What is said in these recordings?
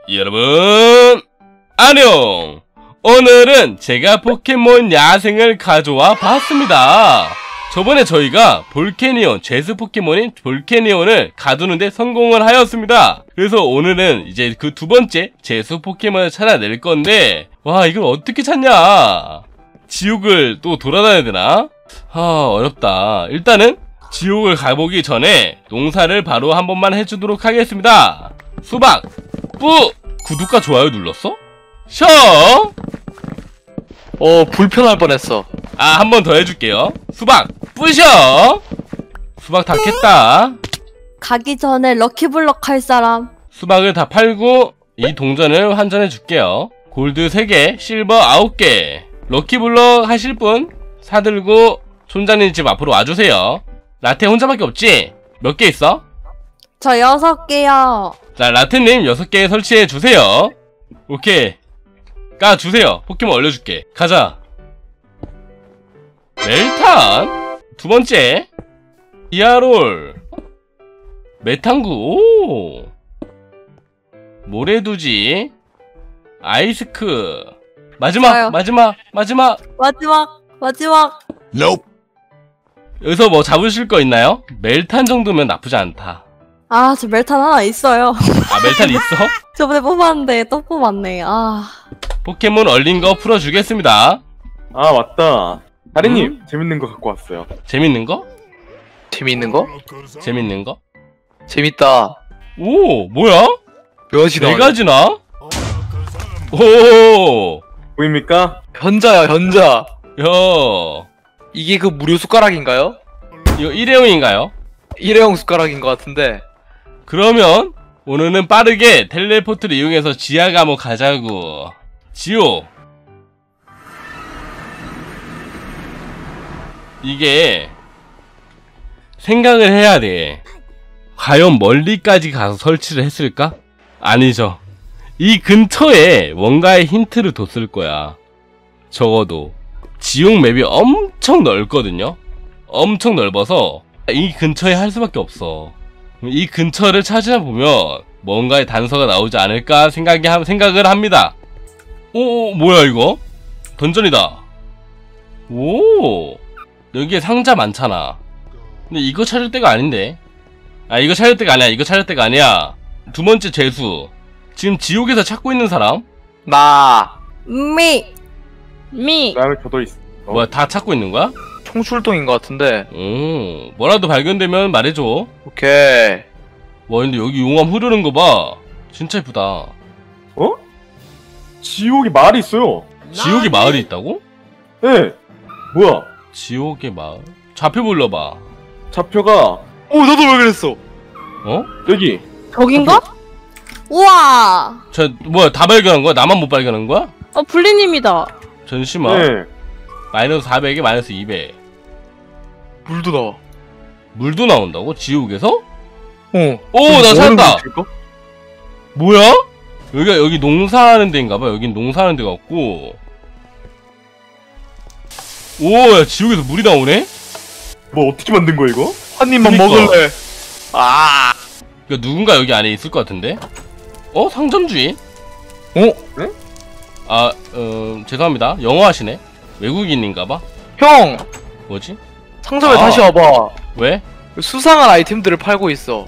여러분 안녕. 오늘은 제가 포켓몬 야생을 가져와 봤습니다. 저번에 저희가 볼케니온, 제수 포켓몬인 볼케니온을 가두는데 성공을 하였습니다. 그래서 오늘은 이제 그 두 번째 제수 포켓몬을 찾아낼 건데, 와, 이걸 어떻게 찾냐? 지옥을 또 돌아다녀야 되나? 어렵다. 일단은 지옥을 가보기 전에 농사를 바로 한 번만 해주도록 하겠습니다. 수박 뿌! 구독과 좋아요 눌렀어? 셔! 불편할 뻔했어. 한 번 더 해줄게요. 수박 뿌셔! 수박 다 캤다. 가기 전에 럭키블럭 할 사람. 수박을 다 팔고 이 동전을 환전해 줄게요. 골드 3개, 실버 9개. 럭키블럭 하실 분 사들고 손자님 집 앞으로 와주세요. 라테 혼자밖에 없지? 몇 개 있어? 저 6개요. 자, 라테님 6개 설치해 주세요. 오케이. 까주세요. 포켓몬 올려줄게. 가자. 멜탄 두 번째, 이아롤, 메탄구, 오, 모래두지, 아이스크, 마지막. 좋아요. 마지막. Nope. 여기서 뭐 잡으실 거 있나요? 멜탄 정도면 나쁘지 않다. 저 멜탄 하나 있어요. 멜탄 있어? 저번에 뽑았는데 또 뽑았네. 포켓몬 얼린 거 풀어주겠습니다. 맞다. 다리님, 재밌는 거 갖고 왔어요. 재밌는 거? 재미있는 거? 재밌는 거? 재밌다. 오, 뭐야? 몇이나? 4가지나? 오, 보입니까? 현자야, 현자. 야, 이게 그 무료 숟가락인가요? 이거 일회용인가요? 일회용 숟가락인 것 같은데. 그러면 오늘은 빠르게 텔레포트를 이용해서 지하 감옥 가자고. 지옥. 이게 생각을 해야 돼. 과연 멀리까지 가서 설치를 했을까? 아니죠. 이 근처에 뭔가의 힌트를 뒀을 거야. 적어도 지옥 맵이 엄청 넓거든요. 엄청 넓어서 이 근처에 할 수밖에 없어. 이 근처를 찾아보면 뭔가의 단서가 나오지 않을까 생각을 합니다. 오, 뭐야 이거? 던전이다. 오, 여기에 상자 많잖아. 근데 이거 찾을 때가 아닌데. 이거 찾을 때가 아니야. 이거 찾을 때가 아니야. 두 번째 재수. 지금 지옥에서 찾고 있는 사람? 나. 미. 나는 저도 있어. 뭐야, 다 찾고 있는 거야? 총출동인 것 같은데. 뭐라도 발견되면 말해줘. 오케이. 와, 근데 여기 용암 흐르는 거 봐. 진짜 예쁘다. 어? 지옥에 마을이 있어요. 지옥에 마을이 있다고? 네. 뭐야? 지옥의 마을? 좌표 불러봐. 좌표가 나도 왜 그랬어? 여기. 저긴가? 우와. 뭐야, 다 발견한 거야? 나만 못 발견한 거야? 블리님이다. 잠시만. 네. 마이너스 400에 마이너스 200. 물도 나와. 물도 나온다고? 지옥에서? 오, 뭐 나 찾았다. 뭐야? 여기 농사하는 데인가봐. 여긴 농사하는 데가 없고. 오, 야, 지옥에서 물이 나오네? 뭐 어떻게 만든 거야 이거? 한 입만 그니까. 먹을래. 그러니까 누군가 여기 안에 있을 것 같은데? 상점 주인? 네? 죄송합니다. 영어 하시네? 외국인인가봐? 형! 뭐지? 상점에 다시 와봐. 왜? 수상한 아이템들을 팔고 있어.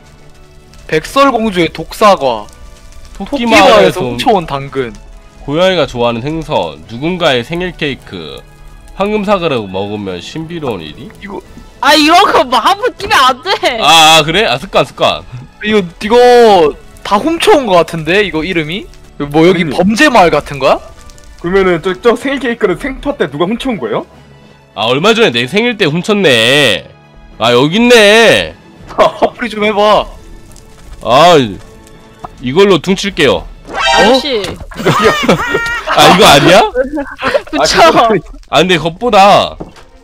백설공주의 독사과, 토끼마을에서 훔쳐온 당근, 고양이가 좋아하는 생선, 누군가의 생일 케이크, 황금사과를 먹으면 신비로운 일이? 이거 이런 거 뭐 한번 끼면 안 돼. 그래? 습관. 이거 다 훔쳐온 것 같은데? 이거 이름이? 뭐 여기 아니, 범죄 마을 같은 거야? 그러면은 저 생일 케이크를 생파 때 누가 훔쳐온 거예요? 얼마 전에 내 생일 때 훔쳤네. 여기 있네. 화풀이 좀 해봐. 이걸로 퉁칠게요. 아저씨. 이거 아니야? 그쵸. 근데 그것보다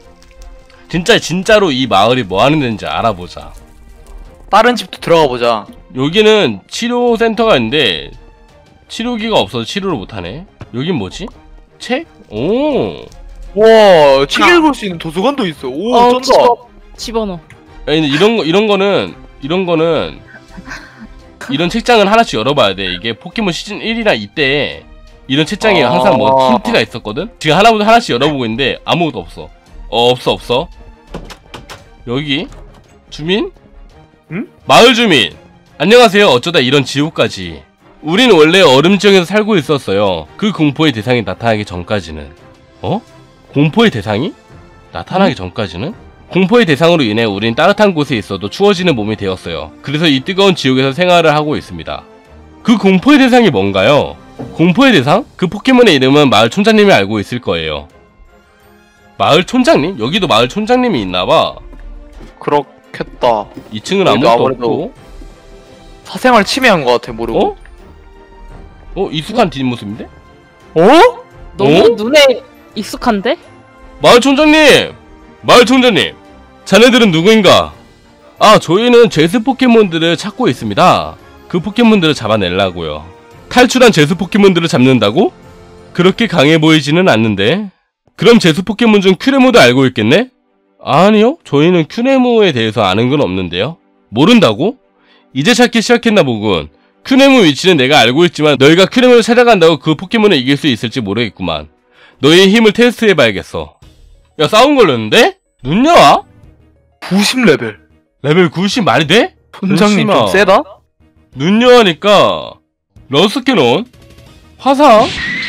진짜로 이 마을이 뭐 하는 데인지 알아보자. 다른 집도 들어가 보자. 여기는 치료센터가 있는데 치료기가 없어서 치료를 못하네. 여긴 뭐지? 책? 오. 와, 책 읽을 수 있는 도서관도 있어. 오, 쩐다. 집어넣어. 근데 이런 거는 이런 책장을 하나씩 열어봐야 돼. 이게 포켓몬 시즌 1이랑 2때 이런 책장에 항상 뭐 힌트가 있었거든? 지금 하나부터 하나씩 열어보고 있는데 아무것도 없어. 없어. 여기 주민? 응? 마을 주민! 안녕하세요. 어쩌다 이런 지옥까지. 우린 원래 얼음 지역에서 살고 있었어요. 그 공포의 대상이 나타나기 전까지는. 공포의 대상이? 나타나기 전까지는? 공포의 대상으로 인해 우린 따뜻한 곳에 있어도 추워지는 몸이 되었어요. 그래서 이 뜨거운 지옥에서 생활을 하고 있습니다. 그 공포의 대상이 뭔가요? 공포의 대상? 그 포켓몬의 이름은 마을 촌장님이 알고 있을 거예요. 마을 촌장님? 여기도 마을 촌장님이 있나봐. 그렇겠다. 2층은 여기도 아무것도 아무래도 없고. 사생활 침해한 것 같아, 모르고. 익숙한 뒷모습인데? 너무 눈에 익숙한데? 마을 촌장님! 마을 촌장님! 자네들은 누구인가? 저희는 제스 포켓몬들을 찾고 있습니다. 그 포켓몬들을 잡아내려고요. 탈출한 제스 포켓몬들을 잡는다고? 그렇게 강해 보이지는 않는데. 그럼 제스 포켓몬 중 큐레모도 알고 있겠네? 아니요, 저희는 큐레모에 대해서 아는 건 없는데요. 모른다고? 이제 찾기 시작했나 보군. 큐레모 위치는 내가 알고 있지만 너희가 큐레모를 찾아간다고 그 포켓몬을 이길 수 있을지 모르겠구만. 너희의 힘을 테스트해봐야겠어. 야, 싸움 걸렸는데? 눈여와? 90레벨. 레벨 90 말이 돼? 촌장님 좀 잠시만. 세다? 눈여하니까 러스캐논 화상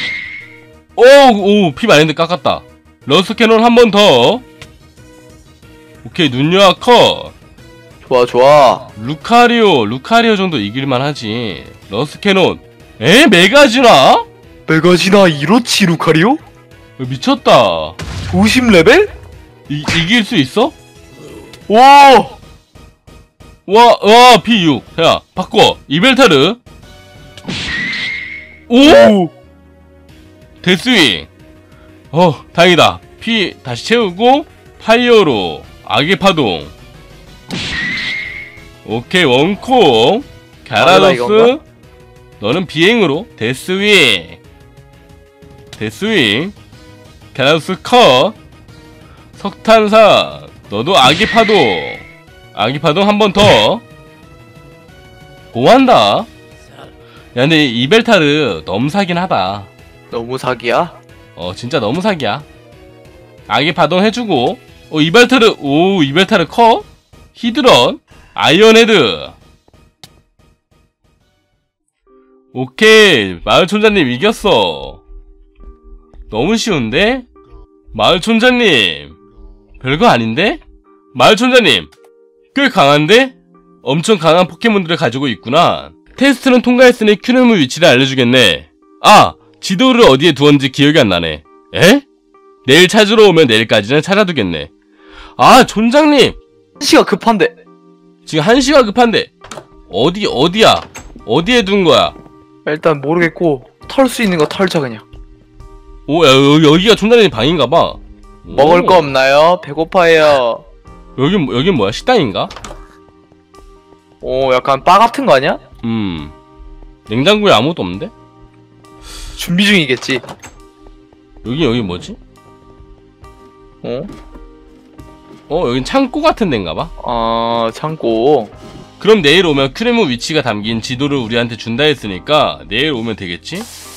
피 많이 했는데 깎았다. 러스캐논 한 번 더. 오케이, 눈여하 컷. 좋아. 루카리오 정도 이길만 하지. 러스캐논 메가지나? 메가지나 이로치 루카리오? 미쳤다. 90레벨? 이길 수 있어? 와! 와, P6. 야, 바꿔. 이벨타르. 오! 데스윙. 다행이다. 피 다시 채우고 파이어로 악의 파동. 오케이, 원콩. 갸라도스. 너는 비행으로 데스윙. 갸라도스 컷. 석탄사. 너도 악의 파동 한 번 더. 고한다. 야, 근데 이벨타르 너무 사긴 하다. 너무 사기야? 진짜 너무 사기야. 악의 파동 해주고. 이벨타르 컷. 히드런. 아이언헤드. 오케이, 마을 촌장님 이겼어. 너무 쉬운데? 마을 촌장님 별거 아닌데? 마을 촌장님 꽤 강한데? 엄청 강한 포켓몬들을 가지고 있구나. 테스트는 통과했으니 큐레모 위치를 알려주겠네. 지도를 어디에 두었는지 기억이 안 나네. 내일 찾으러 오면 내일까지는 찾아두겠네. 촌장님 1시가 급한데. 지금 1시가 급한데 어디야? 어디에 둔 거야? 일단 모르겠고 털 수 있는 거 털자 그냥. 여기가 촌장님 방인가봐. 먹을 거 없나요? 배고파요. 여긴 뭐야? 식당인가? 약간 바 같은 거 아니야? 냉장고에 아무것도 없는데? 준비 중이겠지. 여기 뭐지? 여긴 창고 같은 데인가봐. 창고. 그럼 내일 오면 큐레모 위치가 담긴 지도를 우리한테 준다 했으니까 내일 오면 되겠지?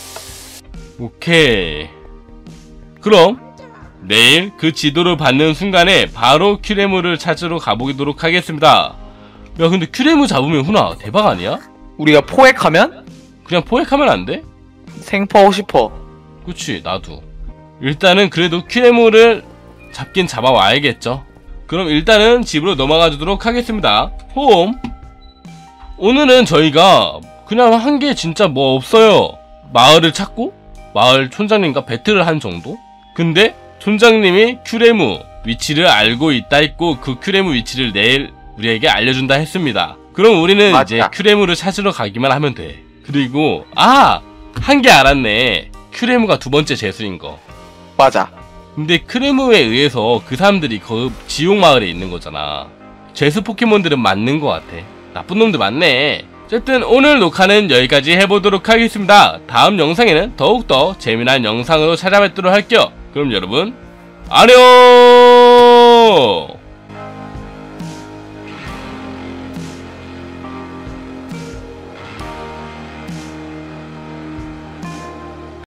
오케이. 그럼 내일 그 지도를 받는 순간에 바로 큐레모를 찾으러 가보도록 하겠습니다. 야, 근데 큐레모 잡으면 훈아 대박 아니야? 우리가 포획하면? 그냥 포획하면 안 돼? 생포하고 싶어. 그치, 나도. 일단은 그래도 큐레모를 잡긴 잡아와야겠죠. 그럼 일단은 집으로 넘어가 주도록 하겠습니다. 홈. 오늘은 저희가 그냥 한 게 진짜 뭐 없어요. 마을을 찾고 마을 촌장님과 배틀을 한 정도? 근데 촌장님이 큐레모 위치를 알고 있다 했고 그 큐레모 위치를 내일 우리에게 알려준다 했습니다. 그럼 우리는 맞다. 이제 큐레모를 찾으러 가기만 하면 돼. 그리고 한 개 알았네. 큐레모가 두 번째 재수인 거. 맞아. 근데 큐레모에 의해서 그 사람들이 그 지옥 마을에 있는 거잖아. 재수 포켓몬들은 맞는 거 같아. 나쁜 놈들 많네. 어쨌든 오늘 녹화는 여기까지 해보도록 하겠습니다. 다음 영상에는 더욱더 재미난 영상으로 찾아뵙도록 할게요. 그럼 여러분 안녕.